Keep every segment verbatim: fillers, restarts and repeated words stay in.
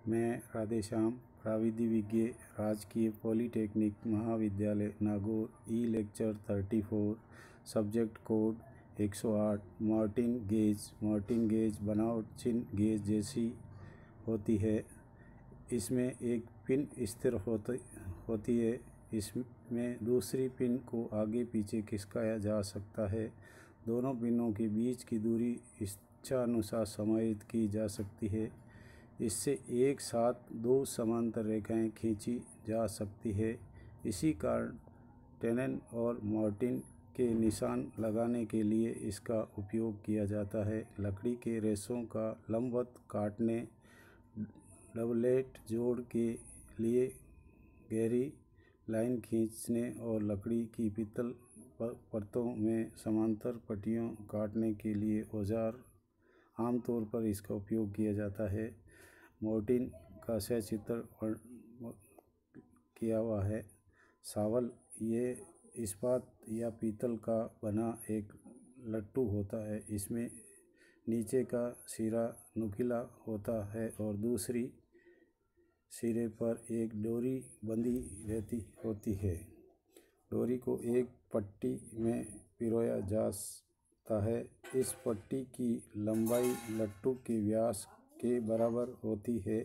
मैं राधेश्याम, प्राविधिक विज्ञ, राजकीय पॉलिटेक्निक महाविद्यालय Nagaur, E lecture thirty four, subject code एक सौ आठ। Martin gauge. मार्टिन गेज बनावट चिन्ह गेज जैसी होती है। इसमें एक पिन स्थिर होती होती है। इसमें दूसरी पिन को आगे पीछे खिसकाया जा सकता है। दोनों पिनों के बीच की दूरी इच्छानुसार समायोजित की जा सकती है। इससे एक साथ दो समांतर रेखाएं खींची जा सकती है। इसी कारण टेनन और मार्टिन के निशान लगाने के लिए इसका उपयोग किया जाता है। लकड़ी के रेशों का लंबवत काटने, डबलेट जोड़ के लिए गहरी लाइन खींचने और लकड़ी की पीतल परतों में समांतर पट्टियाँ काटने के लिए औजार आमतौर पर इसका उपयोग किया जाता है। मार्टिन का सचित्र किया हुआ है। शावल ये इस्पात या पीतल का बना एक लट्टू होता है। इसमें नीचे का सिरा नुकीला होता है और दूसरी सिरे पर एक डोरी बंधी रहती होती है। डोरी को एक पट्टी में पिरोया जाता है। इस पट्टी की लंबाई लट्टू के व्यास के बराबर होती है।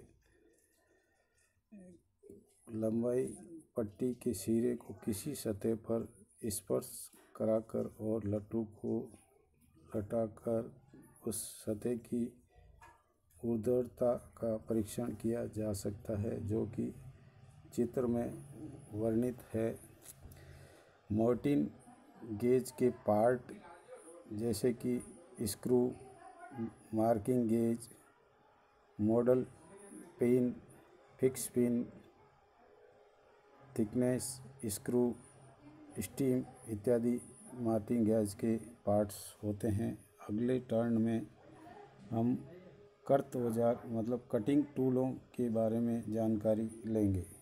लंबाई पट्टी के सिरे को किसी सतह पर स्पर्श कराकर और लट्टू को लटकाकर उस सतह की ऊर्ध्वता का परीक्षण किया जा सकता है, जो कि चित्र में वर्णित है। मार्टिन गेज के पार्ट जैसे कि screw, marking gauge, model pin, fix pin, thickness screw, steam इत्यादि मार्टिन गेज के पार्ट्स होते हैं। अगले टर्न में हम कर्त औजार मतलब कटिंग टूलों के बारे में जानकारी लेंगे।